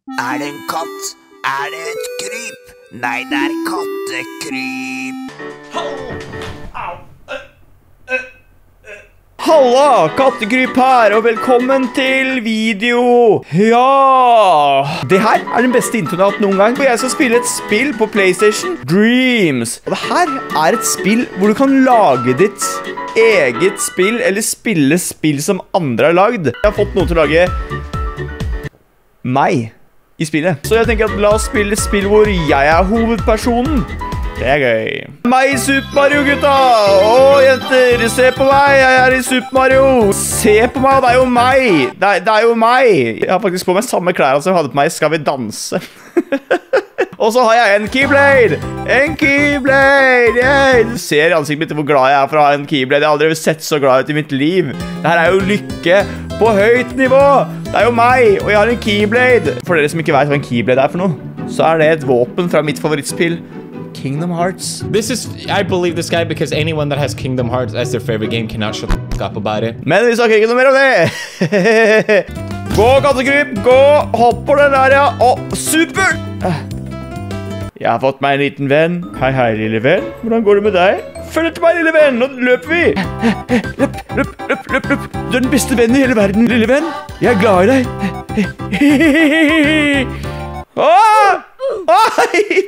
Er det en katt? Er det et kryp? Nei, det er kattekryp. Halla, kattekryp her, og velkommen til video. Ja, det her er den beste introen jeg har hatt noen gang. For jeg skal spille et spill på PlayStation, Dreams. Og det her er et spill hvor du kan lage ditt eget spill, eller spille spill som andre har lagd. Jeg har fått noen til å lage meg i spillet. Så jeg tenker at la oss spille et spill hvor jeg er hovedpersonen. Det er gøy. Meg i Super Mario, gutta! Åh, jenter, se på meg! Jeg er i Super Mario! Se på meg, det er jo meg! Det er jo meg! Jeg har faktisk på meg samme klær som jeg hadde på meg i Skal vi danse. Og så har jeg en Keyblade! En Keyblade! Yeah. Du ser i ansiktet mitt hvor glad jeg er for å ha en Keyblade. Jeg har aldri sett så glad ut i mitt liv. Dette er jo lykke på høyt nivå! Det er jo meg, og jeg har en Keyblade. For dere som ikke vet hva en Keyblade er for noe, så er det et våpen fra mitt favorittspill, Kingdom Hearts. I believe this guy because anyone that has Kingdom Hearts as their favorite game cannot shut the f*** up about it. Men vi snakker ikke noe mer om det. Gå, kattekryp, gå. Hopp på den der, ja. Å, super. Jeg har fått meg en liten venn. Hei, hei, lille venn. Hvordan går det med deg? Følg etter meg, lille venn. Nå løper vi. Løp. Du er den beste vennen i hele verden, lille venn. Jeg er glad i deg. Oi!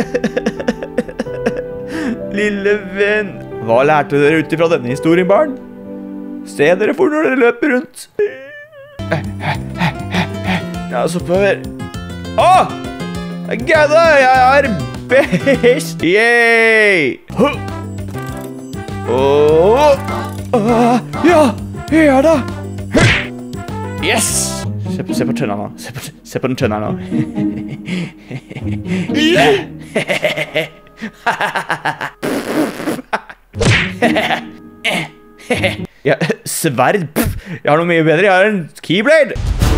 Lille venn. Hva lærte dere ut fra denne historien, barn? Se dere for når dere løper rundt. Ja, så prøver. Åh! Gadda, jeg er best. Yay! Ja da. Yes! Se på tønna nå. Se på den tønna nå. Ja, sverd. Jeg har noe mye bedre. Jeg har en Keyblade.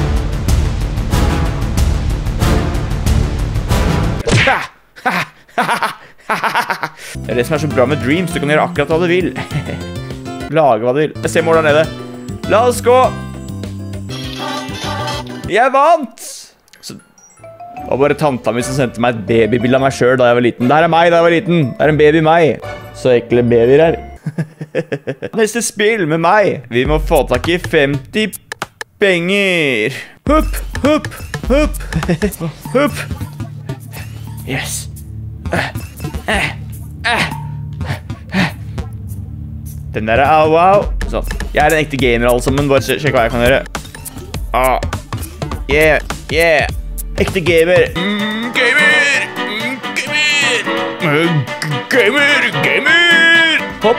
Det er det som er så bra med Dreams. Du kan gjøre akkurat hva du vil. Lage hva du vil. Jeg ser mål der nede. La oss gå. Jeg vant! Så, det var bare tanta mi som sendte meg et babybilde av meg selv da jeg var liten. Der er meg da jeg var liten. Det er en baby meg. Så ekle babyer her. Neste spill med meg. Vi må få tak i 50 penger. Hupp, hupp, hupp. Hupp. Yes. Den der er wow. Sånn. Jeg er en ekte gamer alle sammen. Bare sjekk hva jeg kan gjøre. Yeah. Ekte gamer. Gamer. Hopp.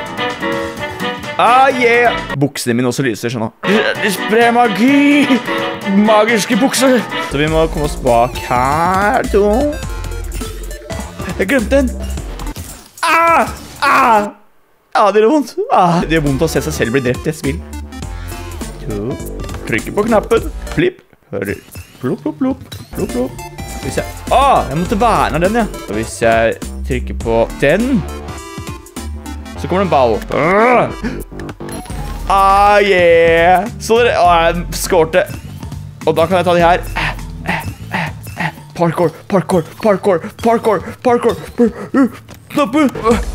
Yeah. Buksene mine også lyser sånn. De sprer magi. Magiske bukser. Så vi må komme oss bak her. Jeg glemte den. Det gjør vondt. Det gjør vondt å se seg selv bli drept i et spill. Trykker på knappen. Flipp. Hører. Plopp, plopp, plopp. Plopp, plopp. Hvis jeg... jeg måtte verne den, ja. Og hvis jeg trykker på den, så kommer det en ball. Yeah. Så dere... jeg skårte. Og da kan jeg ta de her. Parkour. Knappe.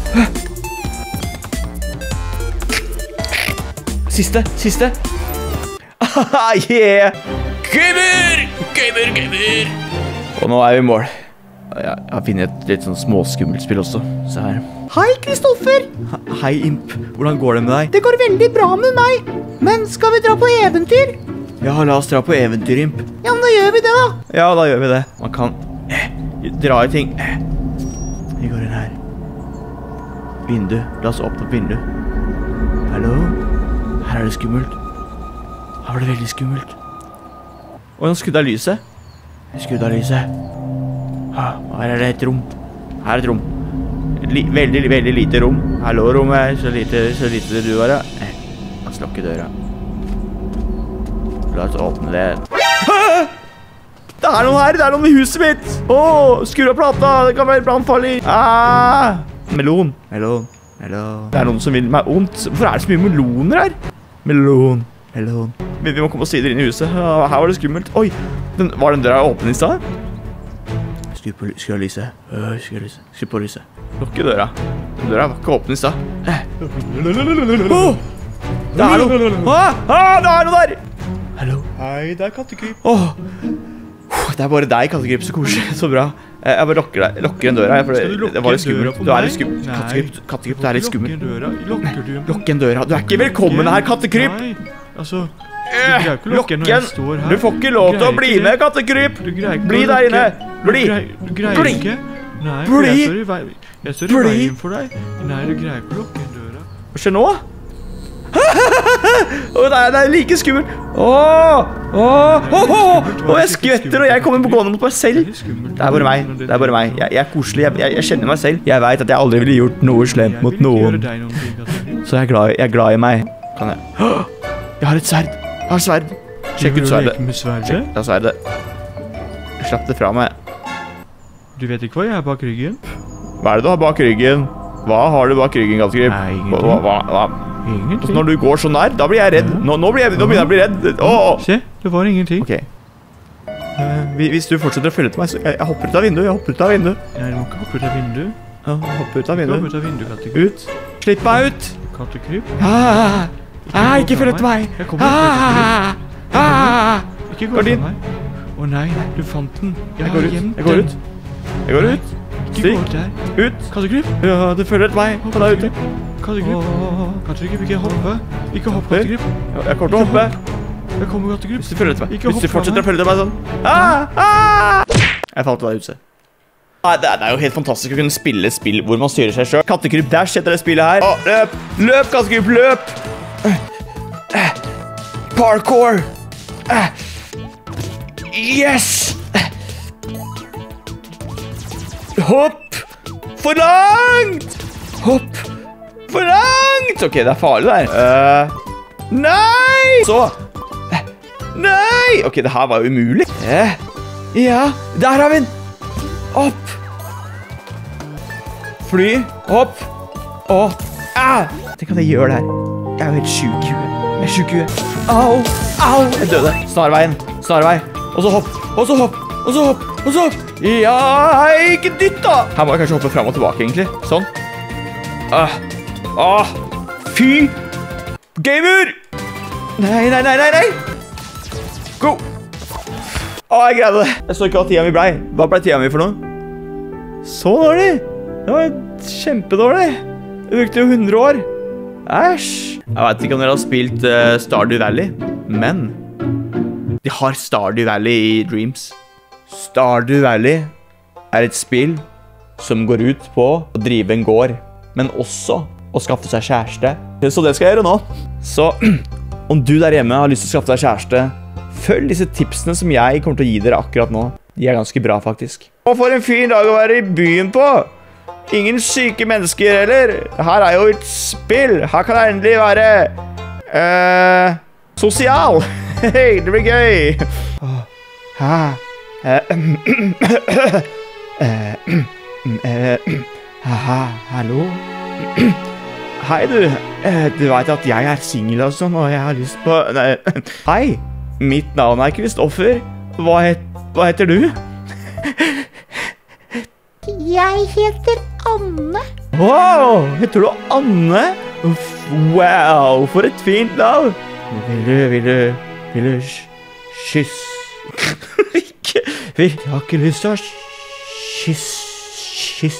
Siste. Yeah. Gamer. Og nå er vi i mål. Jeg har finnet et litt sånn småskummelt spill også. Se her. Hei, Kristoffer. Hei, Imp. Hvordan går det med deg? Det går veldig bra med meg. Men skal vi dra på eventyr? Ja, la oss dra på eventyr, Imp. Ja, men da gjør vi det da. Ja, da gjør vi det. Man kan dra i ting. Vi går inn her. Vindu. La oss åpne opp vindu. Hallo? Her er det skummelt. Her var det veldig skummelt. Og nå skudde av lyset. Her er det et rom. Her er et rom. Veldig lite rom. Hallo, rommet. Så lite du var, ja. La oss lukke døra. La oss åpne det. Det er noen her. Det er noen i huset mitt. Skru av plata. Det kan være brannfarlig. Melon. Det er noen som vil meg ondt. Hvorfor er det så mye meloner her? Melon. Hello. Vi må komme oss videre inn i huset. Her var det skummelt. Oi, var den døra åpen i sted? Skru av lyset. Skru på lyset. Lukke døra. Den døra var ikke åpen i sted. Det er noe. Det er noe der. Hallo. Hei, det er kattekryp. Det er bare deg, kattekryp. Så koselig. Så bra. Jeg bare lukker den døra. Det var litt skummelt. Du er litt skummelt. Kattekryp, du er litt skummelt. Lukk en døra. Du er ikke velkommen her, kattekryp. Nei, altså, du greier ikke å lukke når jeg står her. Du får ikke lov til å bli med, kattekryp. Bli der inne. Bli. Du greier ikke. Nei, for jeg står i veien for deg. Nei, du greier ikke å lukke døra. Hva skjer nå? Det er like skummelt. Jeg skvetter, og jeg kommer på gående mot meg selv. Det er bare meg. Jeg er koselig. Jeg kjenner meg selv. Jeg vet at jeg aldri ville gjort noe slemt mot noen. Så jeg er glad i meg. Kan jeg? Jeg har et sverd. Sjekk ut sverdet. Jeg har sverdet. Slapp det fra meg. Du vet ikke hva jeg har bak ryggen? Hva er det du har bak ryggen? Hva har du bak ryggen, kattekryp? Nei, ingenting. Ingenting. Når du går så nær, da blir jeg redd. Nå begynner jeg å bli redd. Se, det var ingenting. Ok. Hvis du fortsetter å følge til meg, så jeg hopper ut av vinduet. Nei, du må ikke hoppe ut av vinduet. Hopper ut av vinduet. Hoppe ut av vinduet, kattekryp. Ut. Slipp meg ut. Kattekryp. Ikke følg etter meg. Jeg kommer ikke gå Gardin. fra meg. Å nei, du fant den. Jeg går ut. Ikke gå der. ut. Kattekryp. Ja, du følger etter meg. Han er ute. Kattekryp, ikke hoppe. Ikke hopp, kattekryp. Jeg kommer til å hoppe. Jeg kommer, kattekryp. Hvis du følger etter meg. Ikke hopp Hvis du fra fortsetter å meg. følge etter meg sånn. Jeg falt til deg ute. Det er jo helt fantastisk å kunne spille et spill hvor man styrer seg selv. Kattekryp, der setter det spillet her. Løp! Løp, kattekryp, løp! Parkour! Yes! Hopp! For langt! Hopp! For langt! Ok, det er farlig der. Nei! Så. Nei! Ok, det her var jo umulig. Ja, der har vi den. Opp. Fly. Hopp. Tenk at jeg gjør det her. Jeg er jo helt syk i huet. Jeg er syk i huet. Au! Jeg døde. Snarvei. Og så hopp. Og så hopp. Ja, ikke dytt da. Her må jeg kanskje hoppe frem og tilbake egentlig. Sånn. Fy. Gamer. Nei. Go. Jeg greide det. Jeg så ikke hva tida mi ble. Hva ble tida mi for noe? Så dårlig. Det var kjempedårlig. Jeg brukte jo 100 år. Æsj. Jeg vet ikke om dere har spilt Stardew Valley, men de har Stardew Valley i Dreams. Stardew Valley er et spill som går ut på å drive en gård, men også å skaffe seg kjæreste. Så det skal jeg gjøre nå. Så om du der hjemme har lyst til å skaffe deg kjæreste, følg disse tipsene som jeg kommer til å gi dere akkurat nå. De er ganske bra, faktisk. Og for en fin dag å være i byen på! Ingen syke mennesker heller. Her er jo et spill. Her kan jeg endelig være sosial. Hei, det blir gøy. Hallo? Hei du. Du vet at jeg er single og sånn, og jeg har lyst på... Hei, mitt navn er Kristoffer. Hva heter du? Jeg heter Anne. Wow, heter du Anne? Wow, for et fint navn. Vil du kysse? Jeg har ikke lyst til å kysse.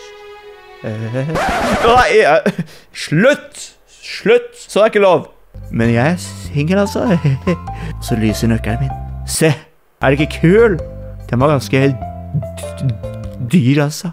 Nei, slutt, så er ikke lov. Men jeg er single altså. Så lyser nøkkelen min. Se, er det ikke kul? Den var ganske dyr altså.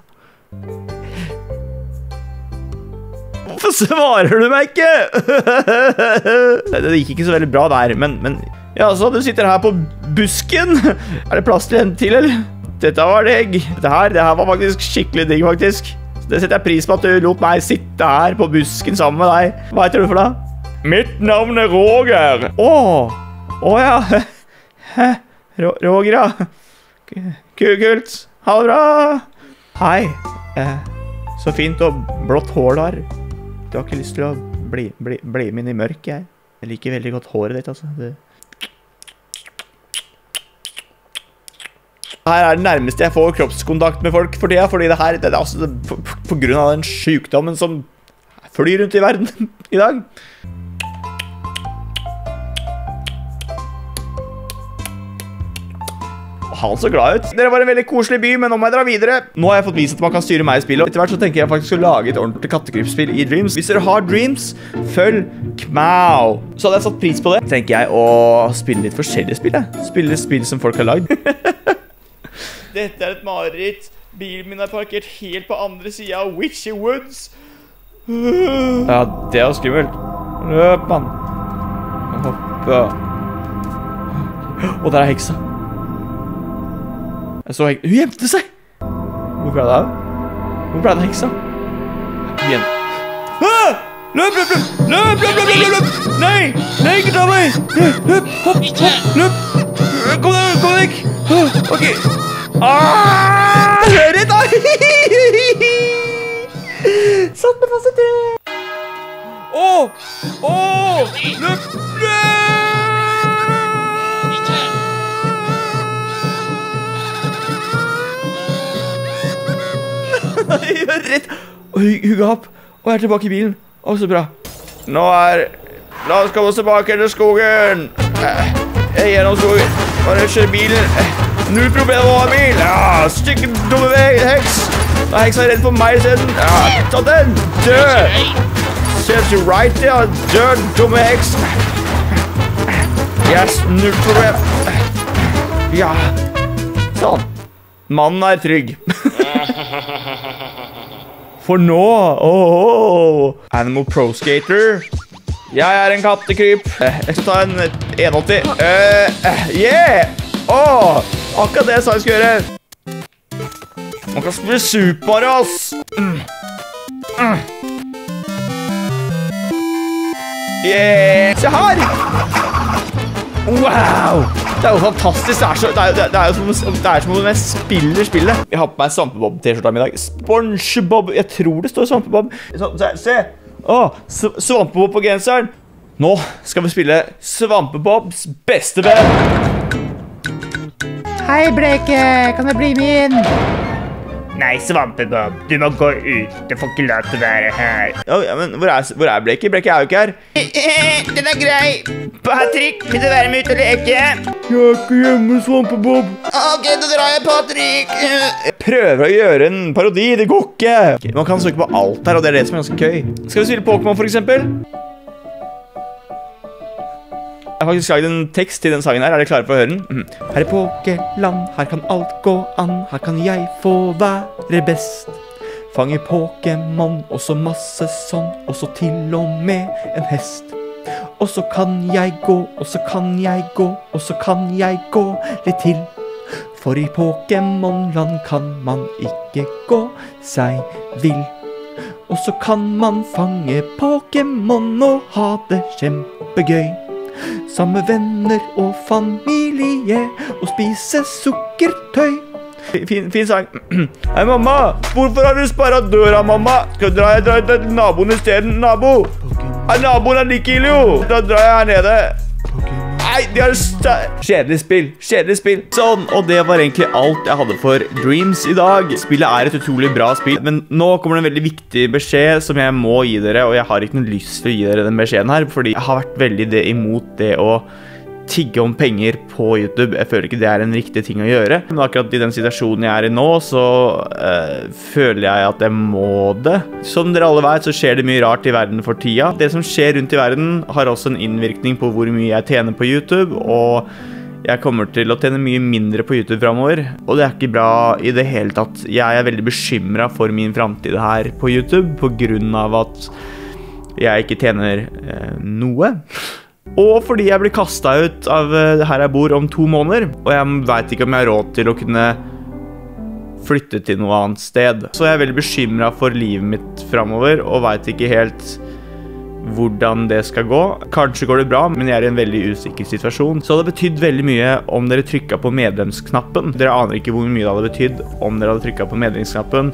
Hvorfor svarer du meg ikke? Det gikk ikke så veldig bra der, men ja, så du sitter her på busken. Er det plass til en til, eller? Dette var digg. Det her var faktisk skikkelig digg, faktisk. Det setter jeg pris på at du lot meg sitte her på busken sammen med deg. Hva heter du for da? Mitt navn er Roger. Ja. Roger, ja. Kult. Ha det bra. Hei. Så fint og blått hår der. Du har ikke lyst til å bli min i mørk, jeg. Jeg liker veldig godt håret ditt, altså. Her er det nærmeste jeg får kroppskontakt med folk for tida, fordi det her, det er altså på grunn av den sykdommen som flyr rundt i verden i dag. Han så glad ut. Dere var en veldig koselig by, men nå må jeg dra videre. Nå har jeg fått vist at man kan styre meg i spillet. Etter hvert så tenker jeg faktisk å lage et ordentlig kattekrypspill i Dreams. Hvis dere har Dreams, følg Kmau. Så hadde jeg satt pris på det. Tenker jeg å spille litt forskjellige spill. Spille spill som folk har lagd. Dette er et mareritt. Bilen min er parkert helt på andre siden av Witchy Woods. Ja, det er skummelt. Løp, mann. Hoppe. Og der er heksa. Jeg så heksa. Hun gjemte seg! Hvor ble det av? Hvor ble det av heksa? Igjen. Ah! Løp, løp, løp! Løp, løp, løp, løp, løp! Nei! Nei, ikke ta meg! Løp, hopp, hopp, løp! Kom deg, kom deg! Ok. Hør det da! Satt meg fast i det! Åh! Åh! Løp! Løp! Jeg er rett. Hun ga opp. Og jeg er tilbake i bilen. Å, så bra. La oss komme oss tilbake til skogen. Jeg er gjennom skogen. Bare kjør bilen. Null problem å ha bil. Ja, stykke dumme vei, heks. Da er heksa redd for meg siden. Ja, ta den. Dø. Set you right there. Dø, dumme heks. Yes, null problem. Ja. Sånn. Mannen er trygg. For nå, Animal Pro Skater. Jeg er en kattekryp. Jeg skal ta en 180. Yeah! Akkurat det jeg sa jeg skulle gjøre. Man kan spille Super Mario, ass. Yeah! Se her! Wow! Det er jo fantastisk. Det er jo som om jeg spiller spillet. Jeg har på meg Svampebob-t-skjorta mi i dag. SpongeBob. Jeg tror det står Svampebob. Se. Svampebob på genseren. Nå skal vi spille Svampebobs beste venn. Hei, Bleke. Kan jeg bli med inn? Nei, Svampebob, du må gå ut. Du får ikke lov til å være her. Ja, men hvor er Bleke? Bleke er jo ikke her. Den er grei. Patrick, vil du være med ut og leke? Jeg er ikke hjemme, Svampebob. Ok, da drar jeg, Patrick. Jeg prøver å gjøre en parodi, det går ikke. Man kan søke på alt her, og det er det som er ganske køy. Skal vi spille Pokémon for eksempel? Jeg har faktisk laget en tekst til den sangen her. Er dere klare for å høre den? Her i Pokéland, her kan alt gå an. Her kan jeg få være best. Fange Pokémon, og så masse sånn. Og så til og med en hest. Og så kan jeg gå, og så kan jeg gå, og så kan jeg gå litt til. For i Pokémonland kan man ikke gå seg vill. Og så kan man fange Pokémon og ha det kjempegøy. Samme venner og familie, og spise sukkertøy. Fin sang. Hei, mamma. Hvorfor har du sparret døra, mamma? Skal du dra til naboen i stedet, nabo? Naboen er like ille, jo. Da drar jeg her nede. Nei, de har kjedelig spill. Sånn, og det var egentlig alt jeg hadde for Dreams i dag. Spillet er et utrolig bra spill, men nå kommer det en veldig viktig beskjed som jeg må gi dere, og jeg har ikke noe lyst til å gi dere den beskjeden her, fordi jeg har vært veldig imot det å tigge om penger på YouTube. Jeg føler ikke det er en riktig ting å gjøre. Men akkurat i den situasjonen jeg er i nå, så føler jeg at jeg må det. Som dere alle vet, så skjer det mye rart i verden for tida. Det som skjer rundt i verden har også en innvirkning på hvor mye jeg tjener på YouTube, og jeg kommer til å tjene mye mindre på YouTube fremover. Og det er ikke bra i det hele tatt. Jeg er veldig bekymret for min fremtid her på YouTube, på grunn av at jeg ikke tjener noe. Og fordi jeg blir kastet ut av her jeg bor om 2 måneder, og jeg vet ikke om jeg har råd til å kunne flytte til noe annet sted. Så jeg er veldig bekymret for livet mitt fremover, og vet ikke helt hvordan det skal gå. Kanskje går det bra, men jeg er i en veldig usikker situasjon. Så det betydd veldig mye om dere trykket på medlemsknappen. Dere aner ikke hvor mye det hadde betydd om dere hadde trykket på medlemsknappen.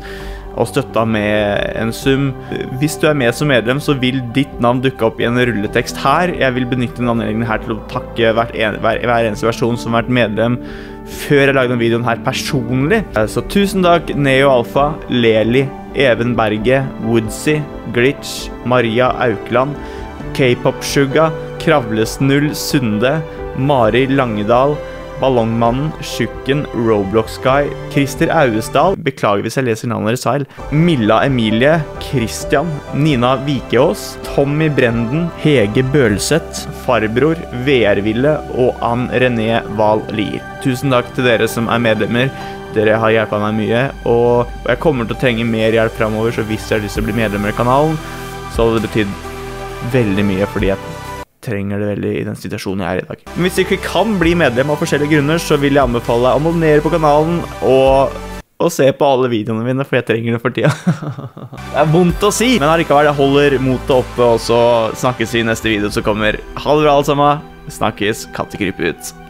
og støtta med en sum. Hvis du med som medlem, så vil ditt navn dukke opp i en rulletekst her. Jeg vil benytte den anledningen her til å takke hver eneste versjon som har vært medlem før jeg lagde den videoen her personlig. Så tusen takk, Neo Alpha, Leli, Even Berge, Woodsy, Glitch, Maria Aukland, K-Pop Suga, Kravlesnull Sunde, Mari Langedal, Ballongmannen, Tjukken, Roblox Guy, Christer Auesdal, beklager hvis jeg leser navnet deres feil, Milla Emilie, Christian, Nina Vikeås, Tommy Brenden, Hege Bølseth, Farbror, VR-Ville og Ann René Val Lier. Tusen takk til dere som medlemmer. Dere har hjulpet meg mye, og jeg kommer til å trenge mer hjelp fremover, så hvis jeg har lyst til å bli medlemmer i kanalen, så hadde det betydd veldig mye, fordi jeg trenger det veldig i den situasjonen jeg i dag. Men hvis du ikke kan bli medlem av forskjellige grunner, så vil jeg anbefale deg å abonnere på kanalen og se på alle videoene mine, for jeg trenger det for tida. Det vondt å si, men allikevel jeg holder motet oppe, og så snakkes vi i neste video som kommer. Ha det bra alle sammen. Snakkes, kattekryp ut.